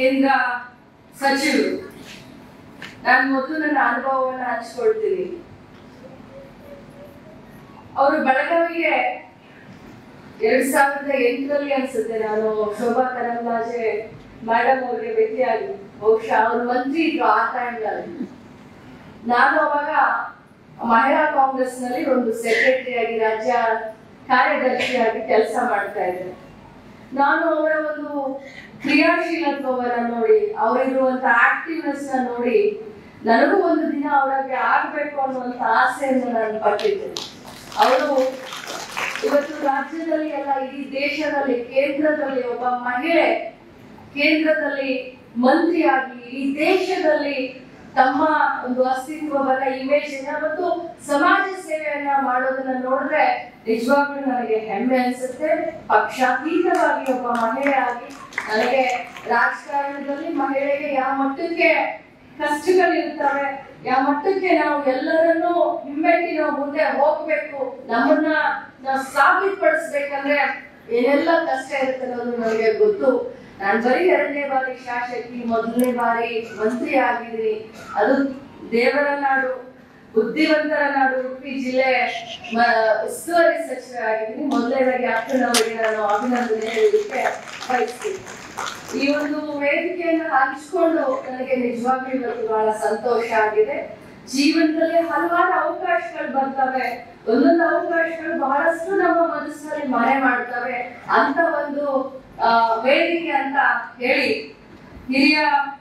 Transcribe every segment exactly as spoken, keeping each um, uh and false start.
ಕೇಂದ್ರ ಸಚಿವರು. ನಾನು ಮೊದಲು ನನ್ನ ಅನುಭವವನ್ನು ಹಂಚ್ಕೊಳ್ತೀನಿ. ಅವರು ಬೆಳಗಾವಿಗೆ ಎರಡ್ ಸಾವಿರದ ಎಂಟರಲ್ಲಿ ಅನ್ಸುತ್ತೆ ನಾನು ಶೋಭಾ ಕರಂದ್ಲಾಜೆ ಮೇಡಮ್ ಅವ್ರಿಗೆ ಭೇಟಿಯಾಗಿ, ಬಹುಶಃ ಅವರು ಮಂತ್ರಿ ಇದ್ರು ಆ ಟೈಮ್ನಲ್ಲಿ. ನಾನು ಅವಾಗ ಮಹಿಳಾ ಕಾಂಗ್ರೆಸ್ ನಲ್ಲಿ ಒಂದು ಸೆಕ್ರೆಟರಿ ಆಗಿ ರಾಜ್ಯ ಕಾರ್ಯದರ್ಶಿಯಾಗಿ ಕೆಲಸ ಮಾಡ್ತಾ ಇದ್ದೆ. ನಾನು ಅವರ ಒಂದು ಕ್ರಿಯಾಶೀಲತ್ವವನ್ನು ನೋಡಿ, ಅವರಿರುವಂತ ಆಕ್ಟಿವ್ನೆಸ್ ನ ನೋಡಿ ನನಗೂ ಒಂದು ದಿನ ಅವರಿಗೆ ಆಗ್ಬೇಕು ಅನ್ನುವಂತ ಆಸೆಯನ್ನು ನಾನು ಪಟ್ಟಿದ್ದೆ. ಅವರು ಇವತ್ತು ರಾಜ್ಯದಲ್ಲಿ ಎಲ್ಲ ಇಡೀ ದೇಶದಲ್ಲಿ ಕೇಂದ್ರದಲ್ಲಿ ಒಬ್ಬ ಮಹಿಳೆ ಕೇಂದ್ರದಲ್ಲಿ ಮಂತ್ರಿಯಾಗಿ ಈ ದೇಶದಲ್ಲಿ ತಮ್ಮ ಒಂದು ಅಸ್ತಿತ್ವವನ್ನ ಇಮೇಜ್ ಮತ್ತು ಸಮಾಜ ಸೇವೆಯನ್ನ ಮಾಡೋದನ್ನ ನೋಡಿದ್ರೆ ನಿಜವಾಗ್ಲೂ ನನಗೆ ಹೆಮ್ಮೆ ಅನ್ಸುತ್ತೆ. ಪಕ್ಷಾತೀತವಾಗಿ ಒಬ್ಬ ಮಹಿಳೆಯಾಗಿ ನನಗೆ ರಾಜಕಾರಣದಲ್ಲಿ ಮಹಿಳೆಗೆ ಯಾವ ಮಟ್ಟಕ್ಕೆ ಕಷ್ಟಗಳಿರ್ತವೆ, ಯಾವ ಮಟ್ಟಕ್ಕೆ ನಾವು ಎಲ್ಲರನ್ನೂ ಹಿಮ್ಮೆಟ್ಟಿ ನಾವು ಮುಂದೆ ಹೋಗ್ಬೇಕು, ನಮ್ಮನ್ನ ನಾವು ಸಾಬೀತುಪಡಿಸ್ಬೇಕಂದ್ರೆ ಏನೆಲ್ಲ ಕಷ್ಟ ಇರುತ್ತೆ ಅನ್ನೋದು ನನಗೆ ಗೊತ್ತು. ನಾನು ಬರೀ ಎರಡನೇ ಬಾರಿ ಶಾಸಕಿ, ಮೊದಲನೇ ಬಾರಿ ಮಂತ್ರಿ ಆಗಿದ್ದೀನಿ. ಅದು ದೇವರ ನಾಡು, ಬುದ್ಧಿವಂತರ ನಾಡು ಉಡುಪಿ ಜಿಲ್ಲೆ ಉಸ್ತುವಾರಿ ಸಚಿವರಾಗಿದ್ದೀನಿ. ಮೊದಲನೇದಾಗಿ ಅಕ್ಕನವರಿಗೆ ನಾನು ಅಭಿನಂದನೆ ಹೇಳಲಿಕ್ಕೆ ಬಯಸ್ತೀನಿ. ಈ ಒಂದು ವೇದಿಕೆಯನ್ನು ಹಂಚಿಕೊಂಡು ನನಗೆ ನಿಜವಾಗ್ಲೂ ಇವತ್ತು ಬಹಳ ಸಂತೋಷ ಆಗಿದೆ. ಜೀವನದಲ್ಲಿ ಹಲವಾರು ಅವಕಾಶಗಳು ಬರ್ತವೆ, ಒಂದೊಂದು ಅವಕಾಶಗಳು ಬಹಳಷ್ಟು ನಮ್ಮ ಮನಸ್ಸಿನಲ್ಲಿ ಮನೆ ಮಾಡ್ತವೆ. ಅಂತ ಒಂದು ವೇದಿಕೆ ಅಂತ ಹೇಳಿ ಹಿರಿಯ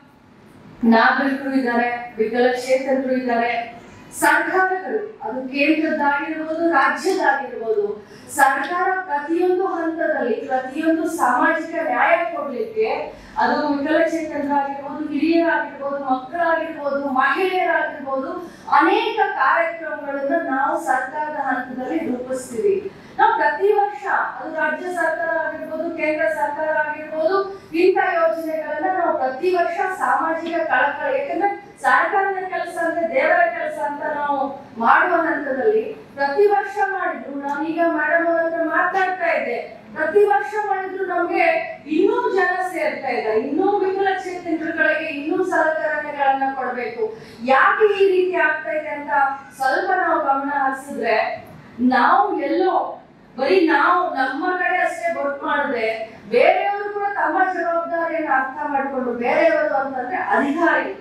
ನಾಗರಿಕರು ಇದ್ದಾರೆ, ವಿಕಲಚೇತನರು ಇದ್ದಾರೆ, ಸರ್ಕಾರಗಳು ಅದು ಕೇಂದ್ರದ್ದಾಗಿರ್ಬೋದು ರಾಜ್ಯದಾಗಿರ್ಬೋದು, ಸರ್ಕಾರ ಪ್ರತಿಯೊಂದು ಹಂತದಲ್ಲಿ ಪ್ರತಿಯೊಂದು ಸಾಮಾಜಿಕ ನ್ಯಾಯ ಕೊಡ್ಲಿಕ್ಕೆ ಅದು ವಿಕಲಚೇತನರಾಗಿರ್ಬೋದು, ಹಿರಿಯರಾಗಿರ್ಬೋದು, ಮಕ್ಕಳಾಗಿರ್ಬೋದು, ಮಹಿಳೆಯರಾಗಿರ್ಬೋದು ಅನೇಕ ಕಾರ್ಯಕ್ರಮಗಳನ್ನ ನಾವು ಸರ್ಕಾರದ ಹಂತದಲ್ಲಿ ರೂಪಿಸ್ತೀವಿ. ನಾವು ಪ್ರತಿ ವರ್ಷ ಅದು ರಾಜ್ಯ ಸರ್ಕಾರ ಆಗಿರ್ಬೋದು, ಕೇಂದ್ರ ಸರ್ಕಾರ ಆಗಿರ್ಬೋದು, ಇಂಥ ಯೋಜನೆಗಳನ್ನ ನಾವು ಪ್ರತಿ ವರ್ಷ ಸಾಮಾಜಿಕ ಕಳಕಳಿ, ಯಾಕಂದ್ರೆ ಸರ್ಕಾರದ ಕೆಲಸ ಅಂದ್ರೆ ದೇವರ ಕೆಲಸ ಅಂತ ನಾವು ಮಾಡುವ ಹಂತದಲ್ಲಿ ಪ್ರತಿ ವರ್ಷ ಮಾಡಿದ್ರು. ನಾನೀಗ ಮೇಡಮ್ ಅವ್ರ ಹತ್ರ ಮಾತಾಡ್ತಾ ಇದ್ದೆ, ಪ್ರತಿ ವರ್ಷ ಮಾಡಿದ್ರು ನಮ್ಗೆ ಇನ್ನೂ ಜನ ಸೇರ್ತಾ ಇದ್ದಾರೆ, ಇನ್ನೂ ವಿಕಲಚೇತನಗಳಿಗೆ ಇನ್ನೂ ಸಲಕರಣೆಗಳನ್ನ ಕೊಡ್ಬೇಕು. ಯಾಕೆ ಈ ರೀತಿ ಆಗ್ತಾ ಇದೆ ಅಂತ ಸ್ವಲ್ಪ ನಾವು ಗಮನ ಹರಿಸಿದ್ರೆ, ನಾವು ಎಲ್ಲೋ ಬರೀ ನಾವು ನಮ್ಮ ಕಡೆ ಅಷ್ಟೇ ಗೊತ್ತು ಮಾಡದೆ ಬೇರೆಯವರು ಕೂಡ ತಮ್ಮ ಜವಾಬ್ದಾರಿಯನ್ನು ಅರ್ಥ ಮಾಡಿಕೊಂಡು, ಬೇರೆಯವರು ಅಂತಂದ್ರೆ ಅಧಿಕಾರಿ,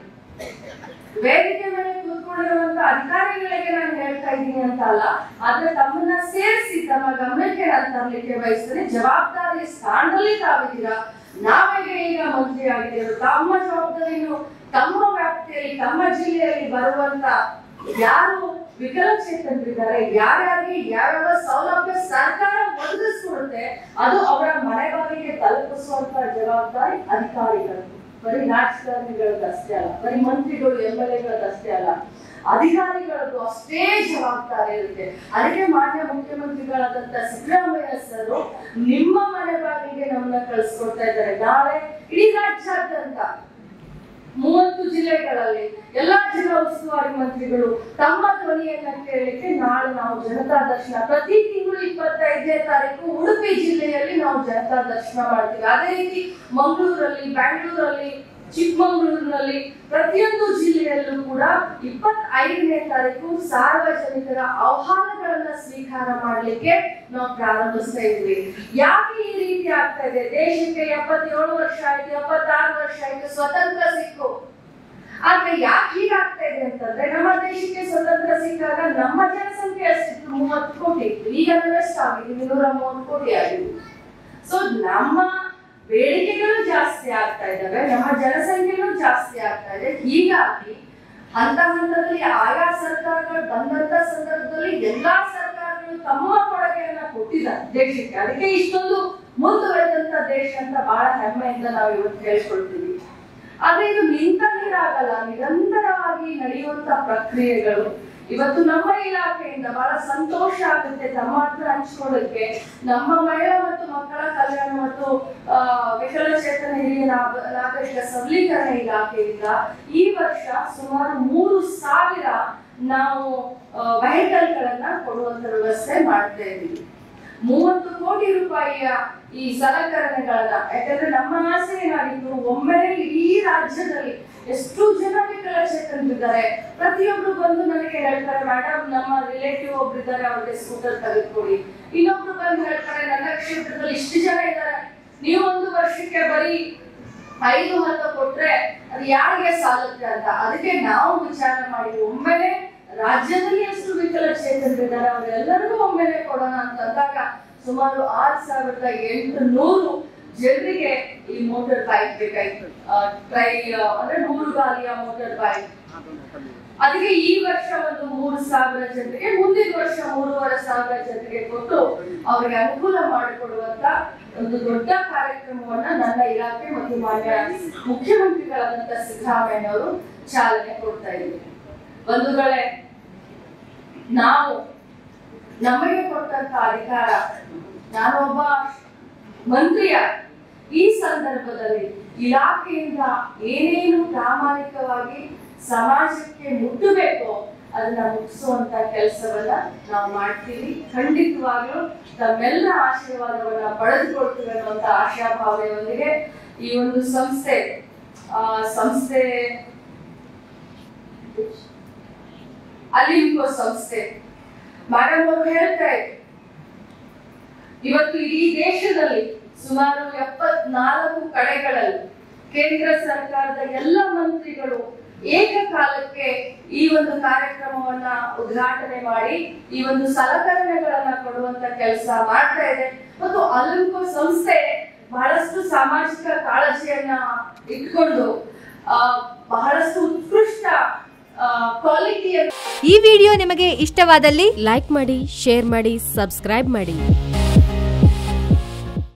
ವೇದಿಕೆ ಮೇಲೆ ಕೂತ್ಕೊಂಡಿರುವಂತ ಅಧಿಕಾರಿಗಳಿಗೆ ನಾನು ಹೇಳ್ತಾ ಇದ್ದೀನಿ ಅಂತ ಅಲ್ಲ, ಆದ್ರೆ ತಮ್ಮನ್ನ ಸೇರಿಸಿ ತಮ್ಮ ಗಮನಕ್ಕೆ ನಾನು ತರಲಿಕ್ಕೆ ಬಯಸ್ತೇನೆ. ಜವಾಬ್ದಾರಿ ಸ್ಥಾನದಲ್ಲಿ ತಾವಿದ್ದೀರಾ. ನಾವೇ ಈಗ ಮಂತ್ರಿ ಆಗಿದ್ದೇವೆ, ತಮ್ಮ ಜವಾಬ್ದಾರಿಯನ್ನು ತಮ್ಮ ವ್ಯಾಪ್ತಿಯಲ್ಲಿ ತಮ್ಮ ಜಿಲ್ಲೆಯಲ್ಲಿ ಬರುವಂತ ಯಾರು ವಿಕಲಚೇತನರಿದ್ದಾರೆ, ಯಾರ್ಯಾರಿಗೆ ಯಾವ್ಯಾವ ಸೌಲಭ್ಯ ಸರ್ಕಾರ ಒದಗಿಸ್ಕೊಡುತ್ತೆ ಅದು ಅವರ ಮನೆ ಬಾಗಿಲಿಗೆ ತಲುಪಿಸುವಂತ ಜವಾಬ್ದಾರಿ ಅಧಿಕಾರಿಗಳು. ಬರೀ ರಾಜಕಾರಣಿಗಳದ್ದು ಅಷ್ಟೇ ಅಲ್ಲ, ಬರೀ ಮಂತ್ರಿಗಳು ಎಂ ಎಲ್ ಎಗಳದ್ದು ಅಷ್ಟೇ ಅಲ್ಲ, ಅಧಿಕಾರಿಗಳದ್ದು ಅಷ್ಟೇ ಜವಾಬ್ದಾರಿ ಇರುತ್ತೆ. ಅದಕ್ಕೆ ಮಾನ್ಯ ಮುಖ್ಯಮಂತ್ರಿಗಳಾದಂತ ಸಿದ್ದರಾಮಯ್ಯ ಸರ್ ನಿಮ್ಮ ಮನೆ ಬಾಗಿಲಿಗೆ ನಮ್ಮನ್ನ ಕಳಿಸ್ಕೊಡ್ತಾ ಇದ್ದಾರೆ. ನಾಳೆ ಇಡೀ ರಾಜ್ಯಾದ್ಯಂತ ಮೂವತ್ತು ಜಿಲ್ಲೆಗಳಲ್ಲಿ ಎಲ್ಲಾ ಜಿಲ್ಲಾ ಉಸ್ತುವಾರಿ ಮಂತ್ರಿಗಳು ತಮ್ಮ ಧ್ವನಿಯನ್ನ ಕೇಳಲಿಕ್ಕೆ ನಾಳೆ ನಾವು ಜನತಾ ದರ್ಶನ, ಪ್ರತಿ ತಿಂಗಳು ಇಪ್ಪತ್ತೈದನೇ ತಾರೀಕು ಉಡುಪಿ ಜಿಲ್ಲೆಯಲ್ಲಿ ನಾವು ಜನತಾ ದರ್ಶನ ಮಾಡ್ತೀವಿ. ಅದೇ ರೀತಿ ಮಂಗಳೂರಲ್ಲಿ, ಬ್ಯಾಂಗ್ಳೂರಲ್ಲಿ, ಚಿಕ್ಕಮಗಳೂರಿನಲ್ಲಿ ಪ್ರತಿಯೊಂದು ಜಿಲ್ಲೆಯಲ್ಲೂ ಕೂಡ ಇಪ್ಪತ್ತೈದನೇ ತಾರೀಕು ಸಾರ್ವಜನಿಕರ ಆಹ್ವಾನಗಳನ್ನ ಸ್ವೀಕಾರ ಮಾಡ್ಲಿಕ್ಕೆ ನಾವು ಪ್ರಾರಂಭಿಸ್ತಾ ಇದ್ವಿ. ಯಾಕೆ ಈ ರೀತಿ ಆಗ್ತಾ ಇದೆ? ದೇಶಕ್ಕೆ ಎಪ್ಪತ್ತೇಳು ವರ್ಷ ಆಯ್ತು, ಎಪ್ಪತ್ತಾರು ವರ್ಷ ಆಯ್ತು, ಸ್ವತಂತ್ರ ಸಿಕ್ಕು. ಆದ್ರೆ ಯಾಕೆ ಹೀಗಾಗ್ತಾ ಇದೆ ಅಂತಂದ್ರೆ, ನಮ್ಮ ದೇಶಕ್ಕೆ ಸ್ವತಂತ್ರ ಸಿಕ್ಕಾಗ ನಮ್ಮ ಜನಸಂಖ್ಯೆ ಅಷ್ಟಿತ್ತು, ಮೂವತ್ತು ಕೋಟಿ ಇತ್ತು. ಈಗ ಎಷ್ಟಾಗಿದೆ? ನೂರ ಮೂವತ್ತು ಕೋಟಿ ಆಗಿದೆ. ಸೊ ನಮ್ಮ ಬೇಡಿಕೆಗಳು ಜಾಸ್ತಿ ಆಗ್ತಾ ಇದ್ದಾವೆ, ನಮ್ಮ ಜನಸಂಖ್ಯೆಗಳು ಜಾಸ್ತಿ ಆಗ್ತಾ ಇದೆ. ಹೀಗಾಗಿ ಹಂತ ಹಂತದಲ್ಲಿ ಆಯಾ ಸರ್ಕಾರಗಳು ಬಂದಂತ ಸಂದರ್ಭದಲ್ಲಿ ಎಲ್ಲಾ ಸರ್ಕಾರಗಳು ತಮ್ಮ ಕೊಡುಗೆಯನ್ನ ಕೊಟ್ಟಿದ್ದಾರೆ ದೇಶಕ್ಕೆ. ಅದಕ್ಕೆ ಇಷ್ಟೊಂದು ಮುಂದುವರೆದಂತ ದೇಶ ಅಂತ ಬಹಳ ಹೆಮ್ಮೆಯಿಂದ ನಾವು ಇವತ್ತು ಹೇಳ್ಕೊಳ್ತೀವಿ. ಆದ್ರೆ ಇದು ನಿಂತ ನೀರಾಗಲ್ಲ, ನಿರಂತರವಾಗಿ ನಡೆಯುವಂತ ಪ್ರಕ್ರಿಯೆಗಳು. ಇವತ್ತು ನಮ್ಮ ಇಲಾಖೆಯಿಂದ ಬಹಳ ಸಂತೋಷ ಆಗುತ್ತೆ ತಮ್ಮ ಹತ್ರ ಹಂಚ್ಕೊಳ್ಳಕ್ಕೆ. ನಮ್ಮ ಮಹಿಳಾ ಮತ್ತು ಮಕ್ಕಳ ಕಲ್ಯಾಣ ಮತ್ತು ವಿಕಲಚೇತನ ಹಿರಿಯ ನಾಗರಿಕ ಸಬಲೀಕರಣ ಇಲಾಖೆಯಿಂದ ಈ ವರ್ಷ ಸುಮಾರು ಮೂರು ಸಾವಿರ ನಾವು ವೆಹಿಕಲ್ ಗಳನ್ನ ಕೊಡುವಂತ ವ್ಯವಸ್ಥೆ ಮಾಡ್ತಾ ಇದ್ದೀವಿ. ಮೂವತ್ತು ಕೋಟಿ ರೂಪಾಯಿಯ ಈ ಸಲಕರಣೆಗಳನ್ನ, ಯಾಕಂದ್ರೆ ನಮ್ಮ ಆಸೆ ಏನಾಗಿತ್ತು, ಒಮ್ಮೆಲೆ ಇಡೀ ರಾಜ್ಯದಲ್ಲಿ ಎಷ್ಟು ಜನ ವಿಕಲಚೇತನರಿದ್ದಾರೆ, ಪ್ರತಿಯೊಬ್ರು ಬಂದು ನನಗೆ ಹೇಳ್ತಾರೆ, ಮೇಡಮ್ ನಮ್ಮ ರಿಲೇಟಿವ್ ಒಬ್ರು ಇದ್ದಾರೆ, ಅವ್ರಿಗೆ ಸ್ಕೂಟರ್ ತೆಗೆದುಕೊಡಿ. ಇನ್ನೊಬ್ರು ಬಂದು ಹೇಳ್ತಾರೆ, ನನ್ನ ಕ್ಷೇತ್ರದಲ್ಲಿ ಇಷ್ಟು ಜನ ಇದ್ದಾರೆ, ನೀವು ಒಂದು ವರ್ಷಕ್ಕೆ ಬರೀ ಐದು ಹತ್ತು ಕೊಟ್ರೆ ಅದು ಯಾರಿಗೆ ಸಾಲುತ್ತೆ ಅಂತ. ಅದಕ್ಕೆ ನಾವು ವಿಚಾರ ಮಾಡಿ ಒಮ್ಮೆಲೆ ರಾಜ್ಯದಲ್ಲಿ ಎಷ್ಟು ವಿಕಲಚೇತನರಿದ್ದಾರೆ ಅವರೆಲ್ಲರಿಗೂ ಒಮ್ಮೆಲೆ ಕೊಡೋಣ ಅಂತಂದಾಗ ಸುಮಾರು ಆರ್ ಸಾವಿರದ ಎಂಟು ನೂರು ಜನರಿಗೆ ಈ ಮೋಟಾರ್ ಬೈಕ್ ಬೇಕಾಯ್ತು. ಟ್ರೈ ಅಂದ್ರೆ ನೂರು ಗಾಲಿಯ ಮೋಟಾರ್ ಬೈಕ್. ಅದಕ್ಕೆ ಈ ವರ್ಷ ಒಂದು ಮೂರು ಸಾವಿರ ಜನರಿಗೆ, ಮುಂದಿನ ವರ್ಷ ಮೂರುವರೆ ಸಾವಿರ ಜನರಿಗೆ ಕೊಟ್ಟು ಅವರಿಗೆ ಅನುಕೂಲ ಮಾಡಿಕೊಡುವಂತ ಒಂದು ದೊಡ್ಡ ಕಾರ್ಯಕ್ರಮವನ್ನ ನನ್ನ ಇಲಾಖೆ ಮತ್ತು ಮಾನ್ಯ ಮುಖ್ಯಮಂತ್ರಿಗಳಾದಂತ ಸಿದ್ದರಾಮಯ್ಯನವರು ಚಾಲನೆ ಕೊಡ್ತಾ ಇದ್ದೀವಿ. ಬಂಧುಗಳೇ, ನಾವು ನಮಗೆ ಕೊಟ್ಟಂತ ಅಧಿಕಾರ, ನಾನೊಬ್ಬ ಮಂತ್ರಿಯ ಈ ಸಂದರ್ಭದಲ್ಲಿ ಇಲಾಖೆಯಿಂದ ಏನೇನು ಪ್ರಾಮಾಣಿಕವಾಗಿ ಸಮಾಜಕ್ಕೆ ಮುಟ್ಟಬೇಕೋ ಅದನ್ನ ಮುಟ್ಟಿಸುವಂತ ಕೆಲಸವನ್ನ ನಾವು ಮಾಡ್ತೀವಿ. ಖಂಡಿತವಾಗ್ಲೂ ತಮ್ಮೆಲ್ಲ ಆಶೀರ್ವಾದವನ್ನ ಪಡೆದುಕೊಳ್ತೀವಿ ಅನ್ನುವಂತ ಆಶಾಭಾವನೆಯೊಂದಿಗೆ ಈ ಒಂದು ಸಂಸ್ಥೆ ಆ ಸಂಸ್ಥೆ ಅಲಿಂಕೋ ಸಂಸ್ಥೆ ಮೇಡಮ್ ಅವರು ಹೇಳ್ತಾ ಇದ್ರು, ಇವತ್ತು ಇಡೀ ದೇಶದಲ್ಲಿ ಸುಮಾರು ಎಪ್ಪತ್ನಾಲ್ಕು ಕಡೆಗಳಲ್ಲಿ ಕೇಂದ್ರ ಸರ್ಕಾರದ ಎಲ್ಲ ಮಂತ್ರಿಗಳು ಏಕಕಾಲಕ್ಕೆ ಈ ಒಂದು ಕಾರ್ಯಕ್ರಮವನ್ನ ಉದ್ಘಾಟನೆ ಮಾಡಿ ಈ ಒಂದು ಸಲಕರಣೆಗಳನ್ನ ಕೊಡುವಂತ ಕೆಲಸ ಮಾಡ್ತಾ ಇದೆ. ಮತ್ತು ಅಲಿಂಕೋ ಸಂಸ್ಥೆ ಬಹಳಷ್ಟು ಸಾಮಾಜಿಕ ಕಾಳಜಿಯನ್ನ ಇಟ್ಕೊಂಡು ಬಹಳಷ್ಟು ಉತ್ಕೃಷ್ಟ ಕ್ವಾಲಿಟಿಯ. ಈ ವಿಡಿಯೋ ನಿಮಗೆ ಇಷ್ಟವಾದಲ್ಲಿ ಲೈಕ್ ಮಾಡಿ, ಶೇರ್ ಮಾಡಿ, ಸಬ್ಸ್ಕ್ರೈಬ್ ಮಾಡಿ.